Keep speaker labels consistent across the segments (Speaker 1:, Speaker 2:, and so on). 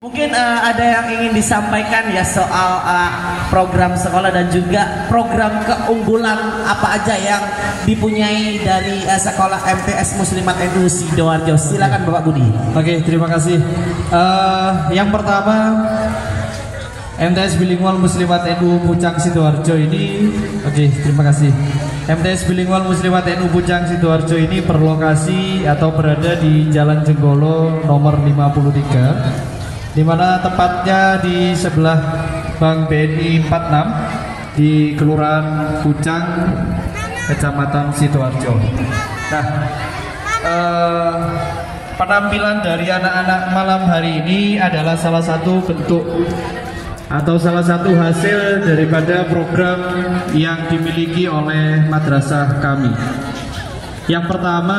Speaker 1: Mungkin ada yang ingin disampaikan ya soal program sekolah dan juga program keunggulan apa aja yang dipunyai dari sekolah MTS Muslimat NU Sidoarjo. Silakan Bapak Budi.
Speaker 2: Oke, terima kasih. Yang pertama, MTS Bilingual Muslimat NU Pucang Sidoarjo ini, terima kasih. MTS Bilingual Muslimat NU Pucang Sidoarjo ini berlokasi atau berada di Jalan Jenggolo nomor 53, di mana tepatnya di sebelah Bank BNI 46 di Kelurahan Pucang, Kecamatan Sidoarjo. Nah, penampilan dari anak-anak malam hari ini adalah salah satu bentuk atau salah satu hasil daripada program yang dimiliki oleh madrasah kami. Yang pertama,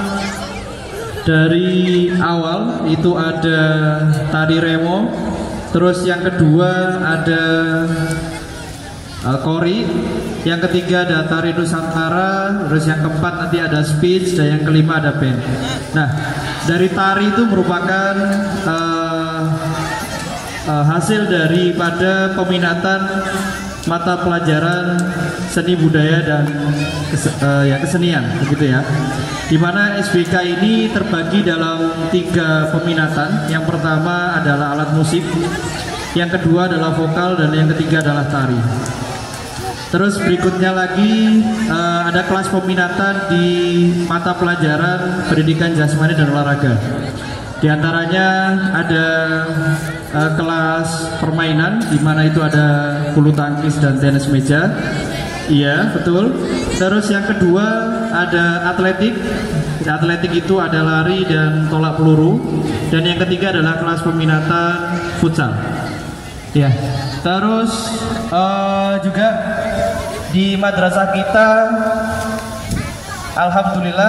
Speaker 2: dari awal itu ada tari remo, terus yang kedua ada kori, yang ketiga ada tari nusantara, terus yang keempat nanti ada speech, dan yang kelima ada band. Nah, dari tari itu merupakan hasil daripada peminatan mata pelajaran seni budaya dan kesenian, begitu ya. Di mana SBK ini terbagi dalam 3 peminatan. Yang pertama adalah alat musik, yang kedua adalah vokal, dan yang ketiga adalah tari. Terus berikutnya lagi ada kelas peminatan di mata pelajaran pendidikan jasmani dan olahraga. Di antaranya ada kelas permainan, di mana itu ada bulu tangkis dan tenis meja. Iya, betul. Terus yang kedua ada atletik. Atletik itu ada lari dan tolak peluru. Dan yang ketiga adalah kelas peminatan futsal. Ya. Terus juga di madrasah kita, alhamdulillah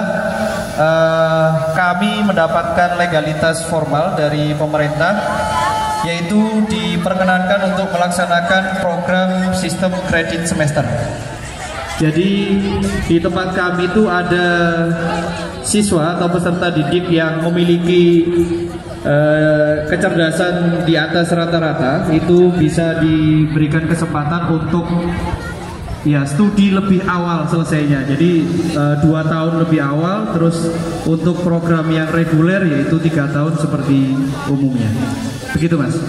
Speaker 2: kami mendapatkan legalitas formal dari pemerintah, yaitu diperkenankan untuk melaksanakan program sistem kredit semester. Jadi di tempat kami itu ada siswa atau peserta didik yang memiliki kecerdasan di atas rata-rata, itu bisa diberikan kesempatan untuk studi lebih awal selesainya. Jadi 2 tahun lebih awal. Terus untuk program yang reguler yaitu 3 tahun seperti umumnya. Begitu Mas.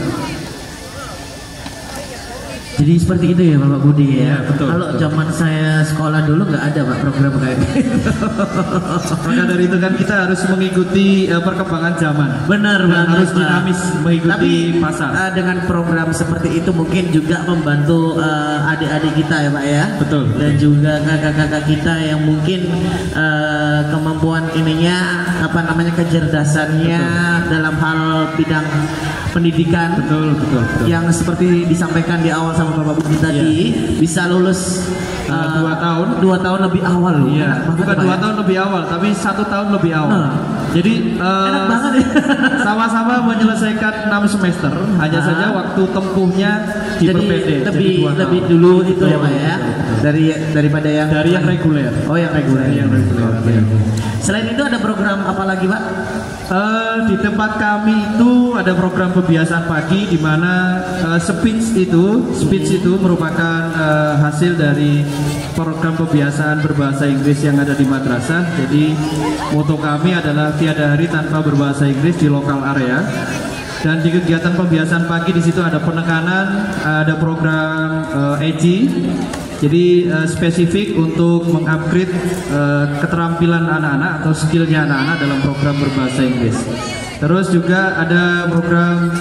Speaker 1: Jadi seperti itu ya Bapak Budi ya.
Speaker 2: Betul.
Speaker 1: Kalau zaman saya sekolah dulu nggak ada Pak program kayak gitu.
Speaker 2: Maka dari itu kan kita harus mengikuti perkembangan zaman.
Speaker 1: Benar banget.
Speaker 2: Harus dinamis mengikuti pasar.
Speaker 1: Dengan program seperti itu mungkin juga membantu adik-adik kita ya Pak ya.
Speaker 2: Betul.
Speaker 1: Dan juga kakak-kakak kita yang mungkin kemampuan ininya kecerdasannya dalam hal bidang pendidikan.
Speaker 2: Betul.
Speaker 1: Yang seperti disampaikan di awal sama Bapak Budi tadi, bisa lulus
Speaker 2: 2
Speaker 1: tahun lebih awal loh.
Speaker 2: Iya, bukan 2 tahun lebih awal, tapi 1 tahun lebih awal. Jadi
Speaker 1: enak banget ya.
Speaker 2: Sama-sama menyelesaikan 6 semester, hanya saja waktu tempuhnya diperpendek.
Speaker 1: Lebih dulu itu ya Pak ya. Daripada yang
Speaker 2: reguler.
Speaker 1: Oh, yang reguler.
Speaker 2: Okay.
Speaker 1: Selain itu ada program apa lagi Pak?
Speaker 2: Di tempat kami itu ada program pembiasaan pagi, di mana speech itu merupakan hasil dari program pembiasaan berbahasa Inggris yang ada di madrasah. Jadi moto kami adalah tiada hari tanpa berbahasa Inggris di lokal area. Dan di kegiatan pembiasaan pagi di situ ada penekanan, ada program EJI. Jadi spesifik untuk mengupgrade keterampilan anak-anak atau skillnya anak-anak dalam program berbahasa Inggris. Terus juga ada program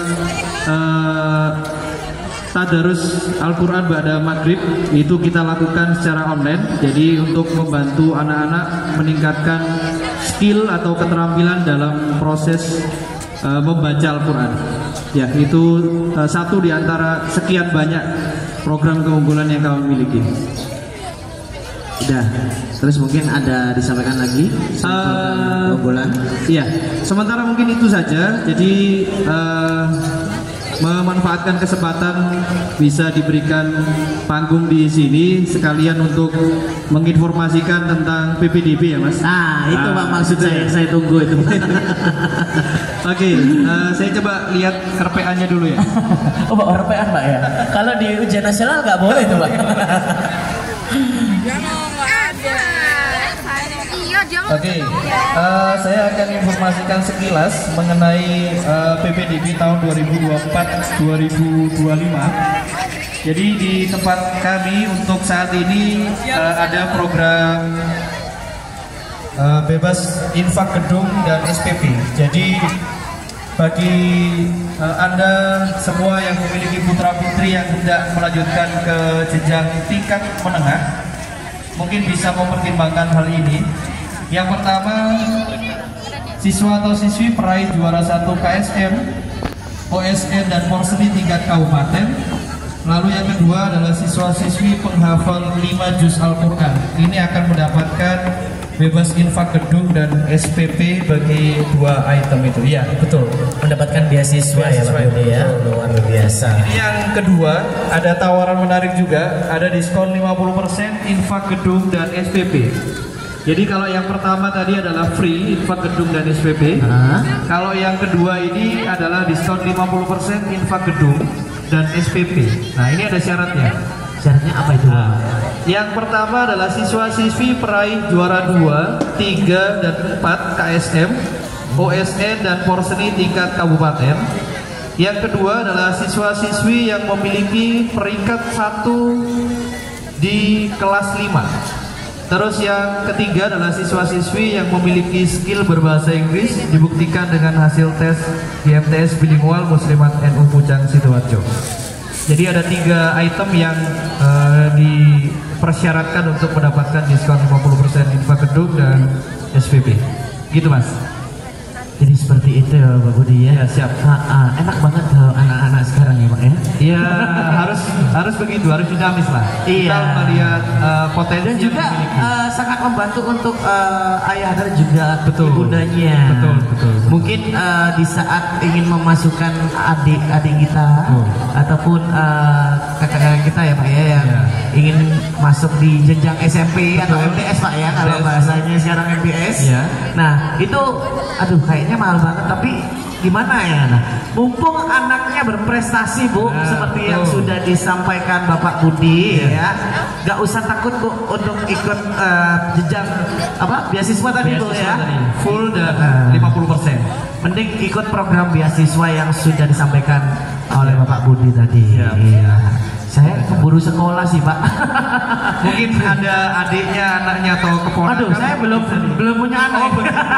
Speaker 2: Tadarus Al-Quran Ba'da Maghrib, itu kita lakukan secara online. Jadi untuk membantu anak-anak meningkatkan skill atau keterampilan dalam proses membaca Al-Quran. Ya, itu satu di antara sekian banyak program keunggulan yang kami miliki.
Speaker 1: Udah, terus mungkin ada disampaikan lagi keunggulan?
Speaker 2: Iya, sementara mungkin itu saja. Jadi memanfaatkan kesempatan bisa diberikan panggung di sini sekalian untuk menginformasikan tentang PPDB ya Mas.
Speaker 1: Nah itu Pak maksud saya tunggu itu.
Speaker 2: Oke, saya coba lihat RPA-nya dulu ya.
Speaker 1: Oh Pak RPA Pak ya. Kalau di ujian nasional nggak boleh tuh Pak.
Speaker 2: Oke, saya akan informasikan sekilas mengenai PPDB tahun 2024-2025. Jadi di tempat kami untuk saat ini ada program bebas infak gedung dan SPP. Jadi bagi Anda semua yang memiliki putra-putri yang hendak melanjutkan ke jenjang tingkat menengah, mungkin bisa mempertimbangkan hal ini. Yang pertama, siswa atau siswi peraih juara 1 KSM, OSN dan Porseni tingkat kabupaten. Lalu yang kedua adalah siswa-siswi penghafal 5 juz Al-Quran. Ini akan mendapatkan bebas infak gedung dan SPP bagi 2 item itu. Iya, betul.
Speaker 1: Mendapatkan beasiswa ya Pak Budi ya. Luar biasa.
Speaker 2: Ini yang kedua, ada tawaran menarik juga, ada diskon 50% infak gedung dan SPP. Jadi kalau yang pertama tadi adalah free infak gedung dan SPP. Kalau yang kedua ini adalah diskon 50% infak gedung dan SPP. Nah ini ada syaratnya.
Speaker 1: Syaratnya apa itu?
Speaker 2: Yang pertama adalah siswa-siswi peraih juara 2, 3 dan 4 KSM, OSN dan Porseni tingkat kabupaten. Yang kedua adalah siswa-siswi yang memiliki peringkat 1 di kelas 5. Terus yang ketiga adalah siswa-siswi yang memiliki skill berbahasa Inggris dibuktikan dengan hasil tes GMTS bilingual Muslimat NU Pucang Sidoarjo. Jadi ada 3 item yang dipersyaratkan untuk mendapatkan diskon 50% infak gedung dan SPP. Gitu Mas.
Speaker 1: Jadi seperti itu ya Pak Budi ya.
Speaker 2: Ya siap.
Speaker 1: Enak banget kalau anak-anak sekarang ya Pak ya.
Speaker 2: Iya harus begitu, harus dinamis lah.
Speaker 1: Iya.
Speaker 2: Kita melihat potensi
Speaker 1: dan juga sangat membantu untuk ayah dan juga ibundanya.
Speaker 2: Betul.
Speaker 1: Mungkin di saat ingin memasukkan adik-adik kita ataupun kakak-kakak kita ya Pak ya yang ingin masuk di jenjang SMP atau MTS Pak ya kalau bahasanya sekarang MTS.
Speaker 2: Ya.
Speaker 1: Nah itu aduh kayaknya mahal banget tapi gimana ya? Nah, mumpung anaknya berprestasi Bu, seperti yang sudah disampaikan Bapak Budi ya, gak usah takut Bu untuk ikut jenjang beasiswa tadi Bu ya,
Speaker 2: full dan 50%.
Speaker 1: Mending ikut program beasiswa yang sudah disampaikan oleh Bapak Budi tadi. Iya. Saya keburu sekolah sih Pak.
Speaker 2: Mungkin ada adiknya, anaknya atau keponakan.
Speaker 1: Aduh, saya belum punya anak.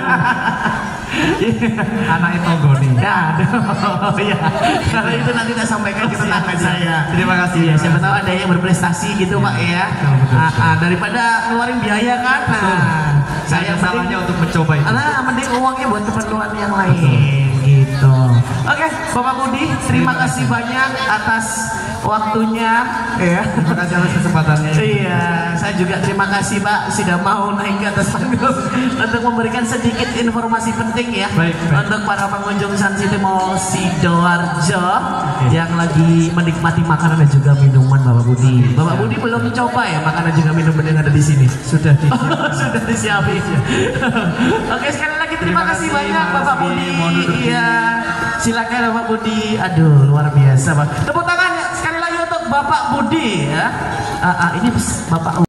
Speaker 2: Anak itu Goni.
Speaker 1: Ya, ya. Kalau itu nanti saya sampaikan ke tetangga saya.
Speaker 2: Terima kasih.
Speaker 1: Ya, siapa tahu ada yang berprestasi gitu Pak ya. Daripada ngeluarin biaya kan.
Speaker 2: Saya salahnya untuk mencoba itu.
Speaker 1: Mending uangnya buat keperluan yang lain gitu. Oke, Bapak Budi, terima kasih banyak atas waktunya ya.
Speaker 2: Terima kasih atas kesempatannya.
Speaker 1: Iya, saya juga terima kasih Pak sudah mau naik ke atas panggung untuk memberikan sedikit informasi penting ya.
Speaker 2: Baik.
Speaker 1: Untuk para pengunjung Sun City Mall Sidoarjo yang lagi menikmati makanan dan juga minuman Bapak Budi. Bapak Budi belum coba ya makanan juga minuman yang ada di sini.
Speaker 2: Sudah
Speaker 1: sudah disiapin. Oke, sekali lagi terima kasih banyak Bapak Budi. Iya, silakan Bapak Budi. Aduh, luar biasa Pak. Tepuk tangan sekali lagi untuk Bapak Budi ya. Ini Bapak